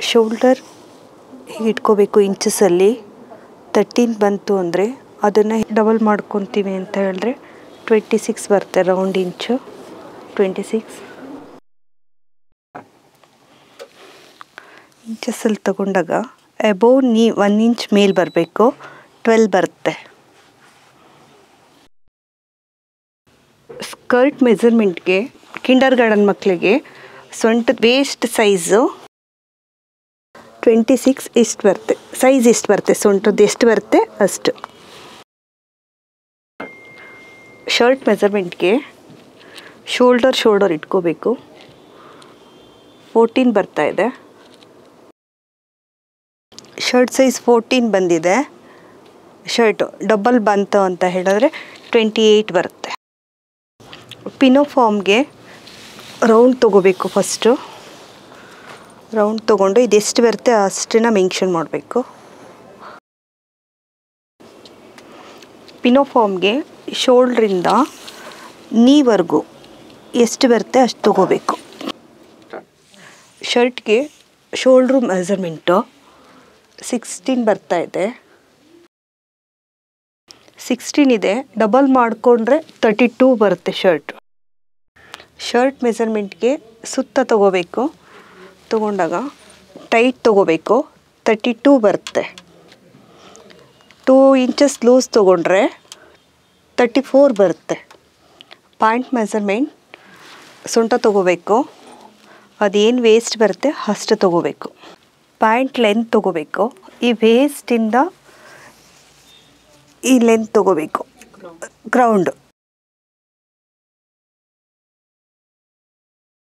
Shoulder ಹೀಗೆ ಇಟ್ಕೋಬೇಕು ಇಂಚಸಲ್ಲಿ. 13 ಬಂತು ಅಂದರೆ ಅದನ್ನು ಡಬಲ್ ಮಾಡ್ಕೊತೀವಿ ಅಂತ ಹೇಳಿದ್ರೆ 26 ಬರುತ್ತೆ. ರೌಂಡ್ ಇಂಚು 26 ಇಂಚಸಲ್ಲಿ ತಗೊಂಡಾಗ ಅಬೋವ್ ನೀ 1 ಇಂಚ್ ಮೇಲೆ ಬರಬೇಕು. 12 ಬರುತ್ತೆ. ಸ್ಕರ್ಟ್ ಮೆಜರ್ಮೆಂಟ್ಗೆ ಕಿಂಡರ್ ಗಾರ್ಡನ್ ಮಕ್ಕಳಿಗೆ ಸೊಂಟದ ವೇಸ್ಟ್ ಸೈಜು 26 ಎಷ್ಟು ಬರುತ್ತೆ, ಸೈಜ್ ಎಷ್ಟು ಬರುತ್ತೆ, ಸೊಂಟದ್ದು ಎಷ್ಟು ಬರುತ್ತೆ ಅಷ್ಟು. ಶರ್ಟ್ ಮೆಜರ್ಮೆಂಟ್ಗೆ ಶೋಲ್ಡರ್ ಇಟ್ಕೋಬೇಕು. 14 ಬರ್ತಾ ಇದೆ. ಶರ್ಟ್ ಸೈಜ್ 14 ಬಂದಿದೆ. ಶರ್ಟು ಡಬಲ್ ಬಂತು ಅಂತ ಹೇಳಿದ್ರೆ 28 ಬರುತ್ತೆ. ಪಿನೋಫಾರ್ಮ್ಗೆ ರೌಂಡ್ ತೊಗೋಬೇಕು. ಫಸ್ಟು ರೌಂಡ್ ತೊಗೊಂಡು ಇದೆಷ್ಟು ಬರುತ್ತೆ ಅಷ್ಟನ್ನು ಮೆನ್ಷನ್ ಮಾಡಬೇಕು. ಪಿನೋಫಾರ್ಮ್ಗೆ ಶೋಲ್ಡ್ರಿಂದ ನೀವರೆಗೂ ಎಷ್ಟು ಬರುತ್ತೆ ಅಷ್ಟು ತೊಗೋಬೇಕು. ಶರ್ಟ್ಗೆ ಶೋಲ್ಡ್ರು ಮೆಜರ್ಮೆಂಟು 16 ಬರ್ತಾ ಇದೆ. 16 ಇದೆ, ಡಬಲ್ ಮಾಡಿಕೊಂಡ್ರೆ 32 ಬರುತ್ತೆ ಶರ್ಟ್. ಶರ್ಟ್ ಮೆಜರ್ಮೆಂಟ್ಗೆ ಸುತ್ತ ತೊಗೋಬೇಕು. ತೊಗೊಂಡಾಗ ಟೈಟ್ ತೊಗೋಬೇಕು. 32 ಬರುತ್ತೆ. 2 ಇಂಚಸ್ ಲೂಸ್ ತೊಗೊಂಡ್ರೆ 34 ಬರುತ್ತೆ. ಪ್ಯಾಂಟ್ ಮೆಜರ್ಮೆಂಟ್ ಸೊಂಟ ತೊಗೋಬೇಕು. ಅದೇನು ವೇಸ್ಟ್ ಬರುತ್ತೆ ಅಷ್ಟು ತೊಗೋಬೇಕು. ಪ್ಯಾಂಟ್ ಲೆಂತ್ ತೊಗೋಬೇಕು. ಈ ವೇಸ್ಟಿಂದ ಈ ಲೆಂತ್ ತೊಗೋಬೇಕು. ಗ್ರೌಂಡು